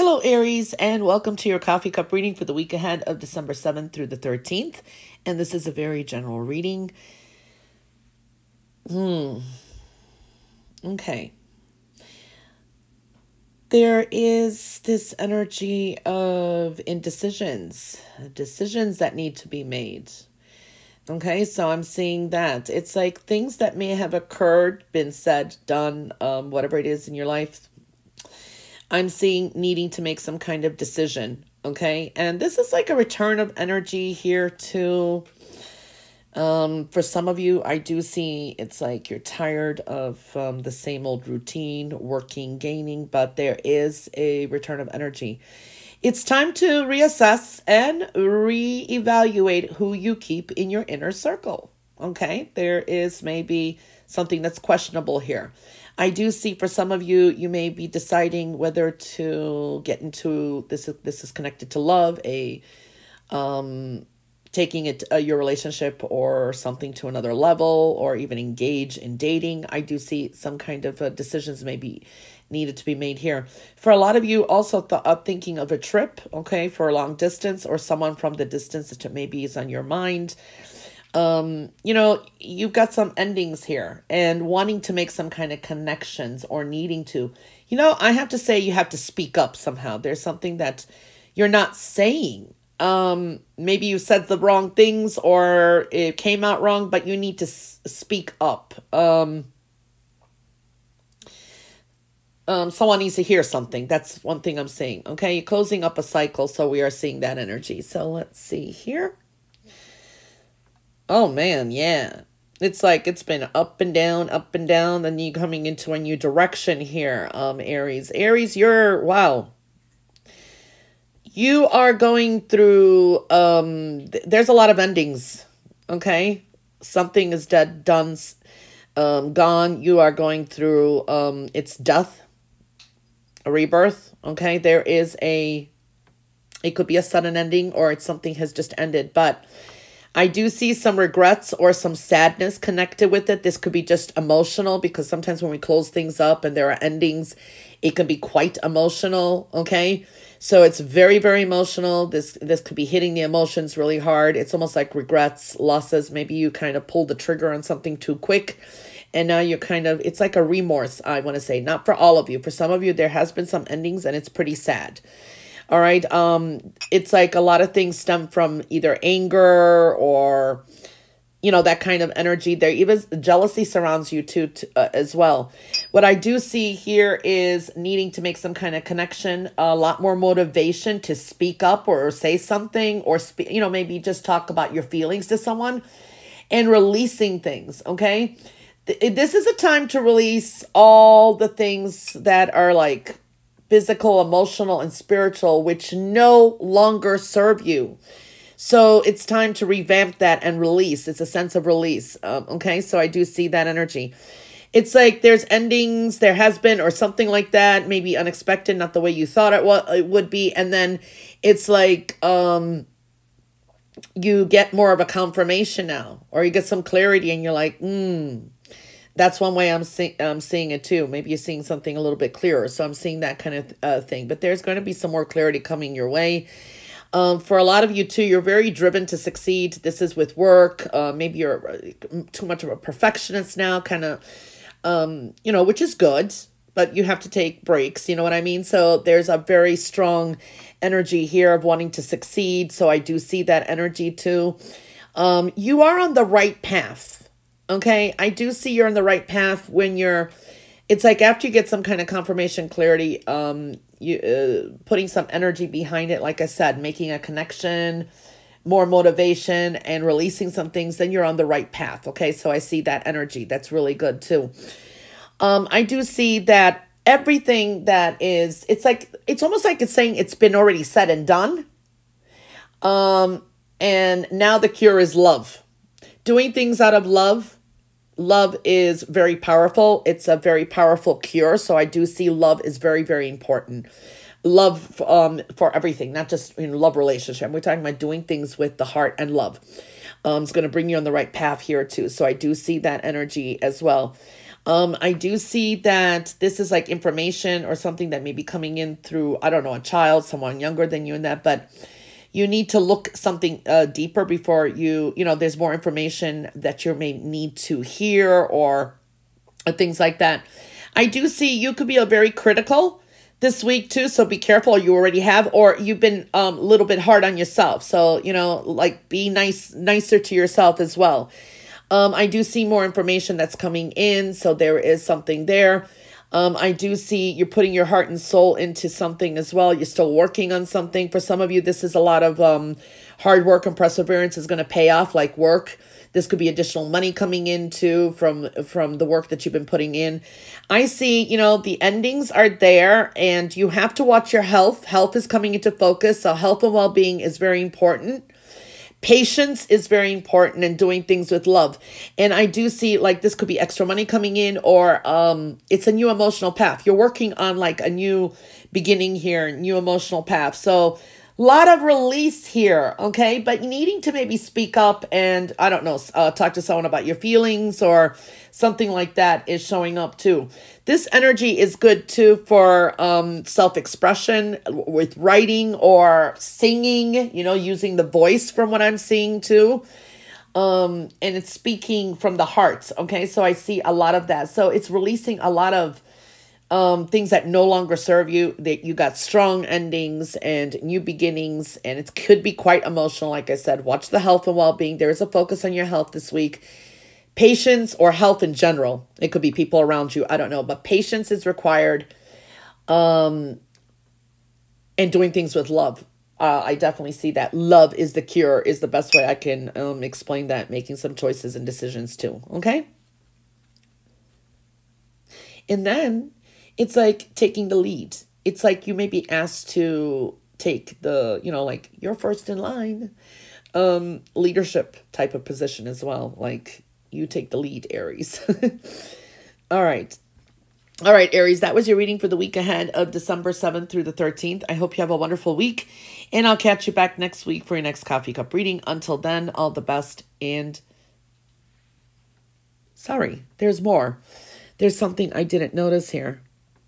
Hello, Aries, and welcome to your coffee cup reading for the week ahead of December 7th through the 13th. And this is a very general reading. Okay. There is this energy of indecisions, decisions that need to be made. Okay, so I'm seeing that. It's like things that may have occurred, been said, done, whatever it is in your life. I'm seeing needing to make some kind of decision, okay? And this is like a return of energy here too. For some of you, I do see it's like you're tired of the same old routine, working, gaining, but there is a return of energy. It's time to reassess and reevaluate who you keep in your inner circle, okay? There is maybe something that's questionable here. I do see for some of you, you may be deciding whether to get into this. This is connected to love, taking it your relationship or something to another level, or even engage in dating. I do see some kind of decisions may be needed to be made here. For a lot of you, also thinking of a trip, okay, for a long distance, or someone from the distance that maybe is on your mind. You know, you've got some endings here and wanting to make some kind of connections or needing to, you know, I have to say you have to speak up somehow. There's something that you're not saying. Maybe you said the wrong things or it came out wrong, but you need to speak up. Someone needs to hear something. That's one thing I'm saying. Okay. You're closing up a cycle. So we are seeing that energy. So let's see here. Oh, man, yeah. It's like it's been up and down, then you coming into a new direction here, Aries. Aries, wow. You are going through, there's a lot of endings, okay? Something is dead, done, gone. You are going through, it's death, a rebirth, okay? It could be a sudden ending or it's something has just ended, but I do see some regrets or some sadness connected with it. This could be just emotional because sometimes when we close things up and there are endings, it can be quite emotional, okay? So it's very, very emotional. This could be hitting the emotions really hard. It's almost like regrets, losses. Maybe you kind of pulled the trigger on something too quick. And now you're it's like a remorse, I want to say. Not for all of you. For some of you, there has been some endings and it's pretty sad. All right. It's like a lot of things stem from either anger or, you know, that kind of energy there. Even jealousy surrounds you too, as well. What I do see here is needing to make some kind of connection, a lot more motivation to speak up or say something or, you know, maybe just talk about your feelings to someone and releasing things. Okay. This is a time to release all the things that are like physical, emotional, and spiritual, which no longer serve you. So it's time to revamp that and release. It's a sense of release. Okay, so I do see that energy. It's like there's endings, there has been, or something like that, maybe unexpected, not the way you thought it would be. And then it's like you get more of a confirmation now, or you get some clarity and you're like, that's one way I'm seeing it too. Maybe you're seeing something a little bit clearer. So I'm seeing that kind of thing. But there's going to be some more clarity coming your way. For a lot of you too, you're very driven to succeed. This is with work. Maybe you're too much of a perfectionist now, kind of, you know, which is good. But you have to take breaks. You know what I mean? So there's a very strong energy here of wanting to succeed. So I do see that energy too. You are on the right path. Okay, I do see you're on the right path when it's like after you get some kind of confirmation, clarity, you putting some energy behind it, like I said, making a connection, more motivation and releasing some things, then you're on the right path. Okay, so I see that energy. That's really good too. I do see that everything that is, it's almost like it's saying it's been already said and done. And now the cure is love. Doing things out of love. Love is very powerful. It's a very powerful cure. So I do see love is very, very important. Love for everything, not just love relationship. We're talking about doing things with the heart and love. It's going to bring you on the right path here too. So I do see that energy as well. I do see that this is like information or something that may be coming in through, I don't know, a child, someone younger than you in that, but you need to look something deeper before there's more information that you may need to hear or things like that. I do see you could be a very critical this week too, so be careful. You already have, or you've been a little bit hard on yourself. So, like be nicer to yourself as well. I do see more information that's coming in, so there is something there. I do see you're putting your heart and soul into something as well. You're still working on something. For some of you, this is a lot of hard work, and perseverance is going to pay off like work. This could be additional money coming in too from the work that you've been putting in. I see, the endings are there, and you have to watch your health. Health is coming into focus. So health and well-being is very important. Patience is very important, and doing things with love. And I do see like this could be extra money coming in, or it's a new emotional path. You're working on like a new beginning here, new emotional path. So a lot of release here, okay? But needing to maybe speak up and, I don't know, talk to someone about your feelings or something like that is showing up too. This energy is good too for self-expression with writing or singing, using the voice from what I'm seeing too. And it's speaking from the heart, okay? So I see a lot of that. So it's releasing a lot of things that no longer serve you, that you got strong endings and new beginnings, and it could be quite emotional. Like I said, watch the health and well-being. There is a focus on your health this week. Patience or health in general. It could be people around you. I don't know, but patience is required. And doing things with love. I definitely see that. Love is the cure is the best way I can explain that. Making some choices and decisions too. Okay. And then it's like taking the lead. It's like you may be asked to take the, like you're first in line, leadership type of position as well. Like you take the lead, Aries. All right. All right, Aries, that was your reading for the week ahead of December 7th through the 13th. I hope you have a wonderful week, and I'll catch you back next week for your next coffee cup reading. Until then, all the best, and sorry, there's more. There's something I didn't notice here.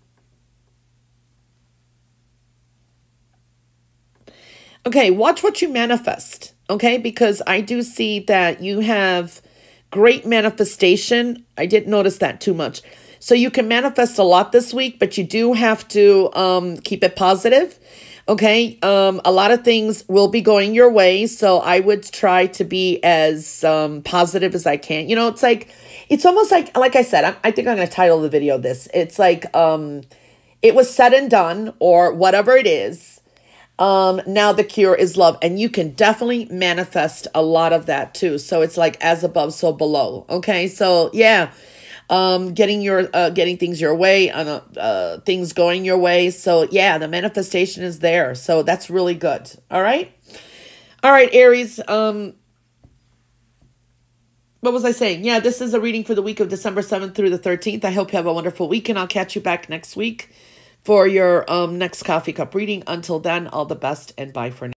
Okay, watch what you manifest, okay? Because I do see that you have great manifestation. I didn't notice that too much. So you can manifest a lot this week, but you do have to keep it positive, okay? A lot of things will be going your way, so I would try to be as positive as I can. It's almost like I said, I think I'm going to title the video this. It's like it was said and done, or whatever it is. Now the cure is love, and you can definitely manifest a lot of that too. So it's like as above, so below. Okay. So yeah, getting things your way, things going your way. So yeah, the manifestation is there. So that's really good. All right. All right, Aries. What was I saying? Yeah, this is a reading for the week of December 7th through the 13th. I hope you have a wonderful week, and I'll catch you back next week for your next coffee cup reading. Until then, all the best, and bye for now.